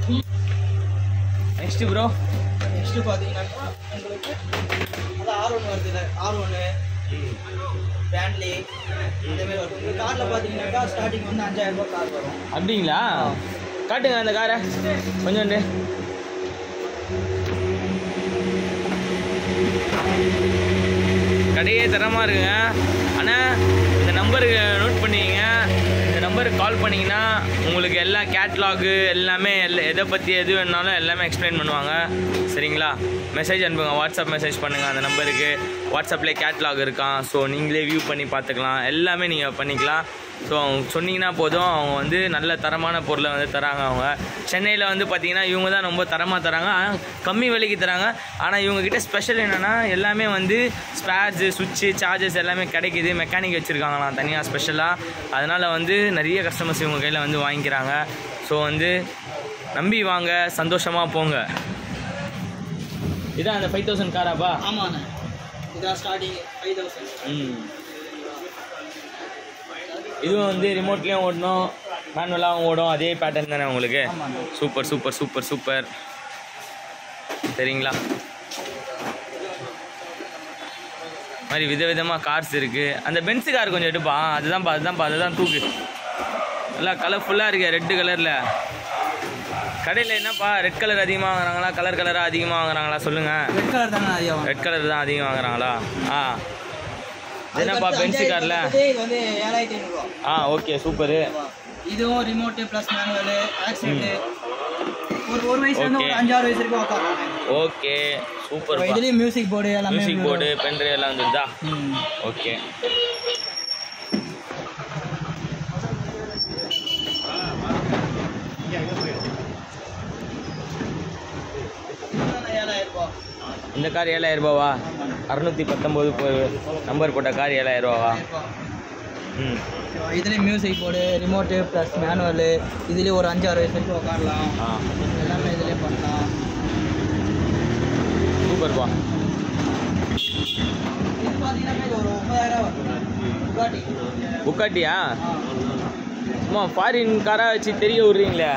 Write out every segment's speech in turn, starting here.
Next bro next பாத்தீங்கன்னா உங்களுக்கு அது R1 வருதுல R1 பிராண்ட்லி இந்த மாதிரி வரும். இந்த கார்ல பாத்தீங்கன்னா ஸ்டார்டிங் வந்து 5000 ரூபாய் கார் வரும். அப்படிங்களா? காட்டுங்க அந்த காரை கொஞ்சோண்டு. கடையே தரமாக இருக்குங்க. ஆனால் இந்த நம்பருக்கு நோட் பண்ணிங்க, இந்த நம்பருக்கு கால் பண்ணிங்கன்னா உங்களுக்கு எல்லா கேட்லாகு எல்லாமே எதை பற்றி எது வேணுனாலும் எல்லாமே எக்ஸ்பிளைன் பண்ணுவாங்க. சரிங்களா? மெசேஜ் அனுப்புங்க, வாட்ஸ்அப் மெசேஜ் பண்ணுங்கள் அந்த நம்பருக்கு. வாட்ஸ்அப்லேயே கேட்லாக் இருக்கான். ஸோ நீங்களே வியூ பண்ணி பார்த்துக்கலாம், எல்லாமே நீங்கள் பண்ணிக்கலாம். ஸோ அவங்க சொன்னீங்கன்னா போதும், அவங்க வந்து நல்ல தரமான பொருளை வந்து தராங்க. அவங்க சென்னையில் வந்து பார்த்திங்கன்னா இவங்க தான் ரொம்ப தரமாக தராங்க, கம்மி விலைக்கு தராங்க. ஆனால் இவங்கக்கிட்ட ஸ்பெஷல் என்னென்னா எல்லாமே வந்து ஸ்பேர்ஸு, சுவிட்சு, சார்ஜஸ் எல்லாமே கிடைக்கிது. மெக்கானிக் வச்சுருக்காங்களாம் தனியாக ஸ்பெஷலாக. அதனால் வந்து நிறைய கஸ்டமர்ஸ் இவங்க கையில் வந்து வாங்கிக்கிறாங்க. ஸோ வந்து நம்பி வாங்க, சந்தோஷமாக போங்க. இதான் அந்த 5000 காராப்பா? ஆமாண்ணே, இதான் ஸ்டார்டிங் 5000. இதுவும் வந்து ரிமோட்லேயும் ஓடணும், மேனுவலாகவும் ஓடும். அதே பேட்டர்ன் தானே உங்களுக்கு? Super super super super. சரிங்களா? மாதிரி விதவிதமாக கார்ஸ் இருக்குது. அந்த பென்ஸு கார் கொஞ்சம் எடுப்பா. அதுதான் தூக்கு. நல்லா கலர்ஃபுல்லாக இருக்குது, ரெட்டு கலரில். கடையில் என்னப்பா ரெட் கலர் அதிகமாக வாங்குறாங்களா, கலராக அதிகமாக வாங்குறாங்களா சொல்லுங்கள்? ரெட் கலர் தானே அதிகம். ரெட் கலர் தான் அதிகம் வாங்குறாங்களா? என்னப்பா பென்ஸு காரில்? இது வந்து 7500. Okay super. இதுவும் ரிமோட்டு ப்ளஸ் மேனுவல் ஆக்சிடென்ட். ஒரு வயசுல இருந்து ஒரு 5-6 வயசு வரைக்கும் உட்காரலாம். Okay super. இதுலயே மியூசிக் போர்டு எல்லாமே, மியூசிக் போர்டு, பென் டிரைவ் எல்லாம் வந்துருதா? ஓகே. இந்த கார் 7000 ரூபாவா? 619 நம்பர் போட்ட கார் 7000 ரூபாவா? இதுலேயே music board, remote plus manual. இதுலேயே ஒரு 5-6 வயசு வரைக்கும் உட்காரலாம். எல்லாமே இதுலேயே பண்ணலாம். சூப்பர்ப்பா. இது பார்த்தீங்கன்னா ஒரு 9000 வரும். புக்காட்டியா? சும்மா ஃபாரின் காராக வச்சு தெரிய விட்றீங்களே.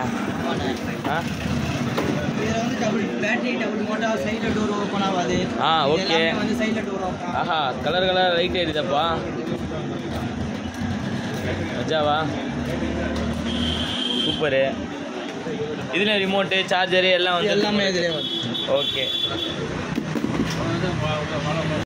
இதில் வந்து டபுள் பேட்டரி, டபுள் மோட்டார், சைடில் டோர் ஓப்பன் ஆகாது. ஓகே. வந்து சைடில் டோர் ஓப்பன். ஆஹா, கலர் லைட் எரியுதப்பா. மஜாவா? சூப்பரு. இதில் ரிமோட்டு, சார்ஜரு எல்லாம் வந்து எல்லாமே இதிலே வந்து. ஓகே.